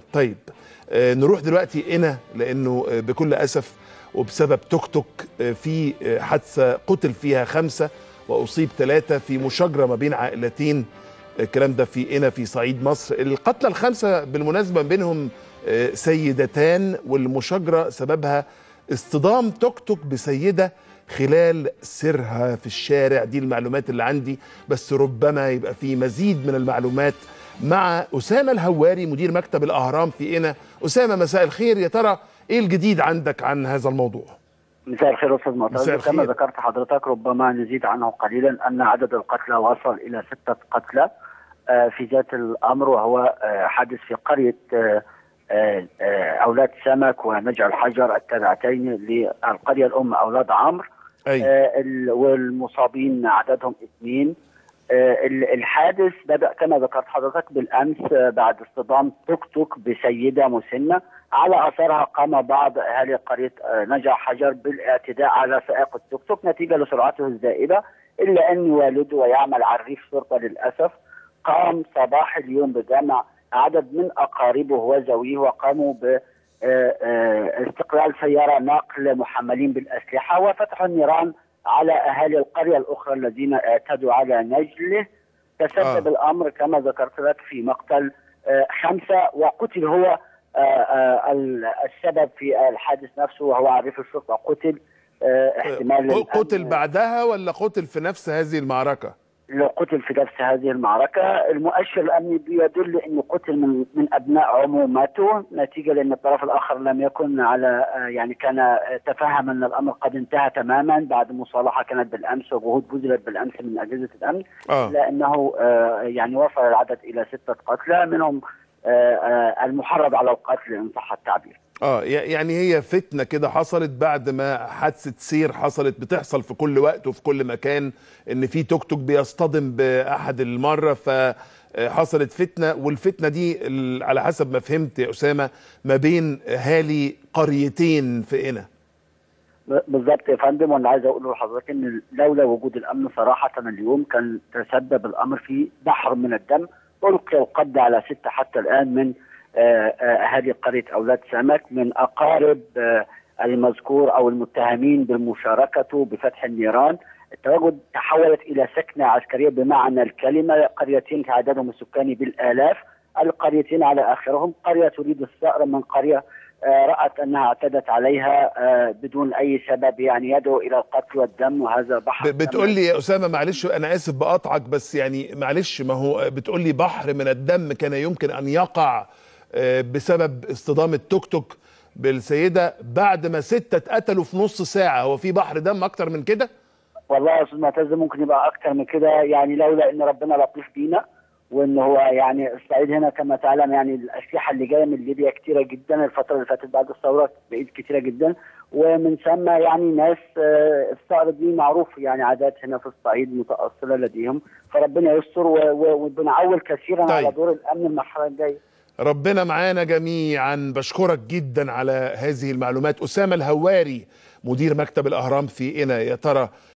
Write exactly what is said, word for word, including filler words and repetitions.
طيب آه نروح دلوقتي هنا، لانه آه بكل اسف وبسبب توك توك آه في آه حادثه قتل فيها خمسه واصيب ثلاثه في مشاجره ما بين عائلتين. الكلام ده في هنا في صعيد مصر. القتلى الخمسه بالمناسبه بينهم آه سيدتان، والمشاجره سببها اصطدام توك توك بسيده خلال سيرها في الشارع. دي المعلومات اللي عندي، بس ربما يبقى في مزيد من المعلومات مع أسامة الهواري مدير مكتب الأهرام في قنا. أسامة مساء الخير، يا ترى إيه الجديد عندك عن هذا الموضوع؟ مساء الخير أستاذ معتز. كما ذكرت حضرتك ربما نزيد عنه قليلا أن عدد القتلى وصل إلى ستة قتلى في ذات الأمر، وهو حادث في قرية أولاد سمك ونجع الحجر التابعتين للقرية الأم أولاد عمرو. والمصابين عددهم اثنين. الحادث بدأ كما ذكرت حضرتك بالأمس بعد اصطدام توك توك بسيدة مسنة. على أثرها قام بعض أهالي قرية نجع حجر بالاعتداء على سائق التوك توك نتيجة لسرعته الزائدة، إلا أن والده ويعمل عريف شرطة للأسف قام صباح اليوم بجمع عدد من أقاربه وزويه، وقاموا ب استقلال سيارة نقل محملين بالأسلحة وفتحوا النيران على أهالي القرية الأخرى الذين اعتدوا على نجله. تسبب آه. الأمر كما ذكرت لك في مقتل آه خمسة، وقتل هو آه آه السبب في الحادث نفسه وهو عريف الشرطة. قتل آه احتمال قتل بعدها ولا قتل في نفس هذه المعركة؟ قتل في نفس هذه المعركة. المؤشر الأمني بيدل أنه قتل من من أبناء عمومته نتيجة لأن الطرف الآخر لم يكن على يعني كان تفهم أن الأمر قد انتهى تماما بعد مصالحة كانت بالأمس وجهود بذلت بالأمس من أجهزة الأمن. آه. لأنه يعني وصل العدد إلى ستة قتلى، منهم المحرض على القتل إن صح التعبير. اه يعني هي فتنة كده حصلت بعد ما حادثة سير حصلت، بتحصل في كل وقت وفي كل مكان، ان في توك توك بيصطدم باحد المرة فحصلت فتنة. والفتنة دي على حسب ما فهمت يا أسامة ما بين اهالي قريتين في قنا. بالضبط يا فندم، وانا عايز اقول لحضرتك ان لولا وجود الامن صراحة اليوم كان تسبب الامر في بحر من الدم. ألقي القبض على ستة حتى الآن من أهالي قرية أولاد سمك من أقارب المذكور أو المتهمين بمشاركته بفتح النيران. التواجد تحولت إلى سكنة عسكرية بمعنى الكلمة. قريتين عددهم السكاني بالآلاف، القريتين على آخرهم قرية تريد الثأر من قرية رأت أنها اعتدت عليها بدون أي سبب، يعني يدعو إلى القتل والدم، وهذا بحر. بتقول لي يا أسامة معلش أنا آسف بقاطعك، بس يعني معلش ما هو بتقول لي بحر من الدم كان يمكن أن يقع بسبب اصطدام التوك توك بالسيدة بعد ما ستة اتقتلوا في نص ساعة. هو في بحر دم أكتر من كده؟ والله يا أستاذ معتز ممكن يبقى أكتر من كده، يعني لولا إن ربنا لطيف بينا وان هو يعني الصعيد هنا كما تعلم يعني الاسلحه اللي جايه من ليبيا كثيره جدا الفتره اللي فاتت بعد الثوره بقيت كثيره جدا، ومن ثم يعني ناس الثأر دي معروف يعني عادات هنا في الصعيد متأصله لديهم، فربنا يستر وبنعول كثيرا طيب. على دور الامن المرحله الجايه. ربنا معانا جميعا. بشكرك جدا على هذه المعلومات. أسامة الهواري مدير مكتب الأهرام في قنا. يا ترى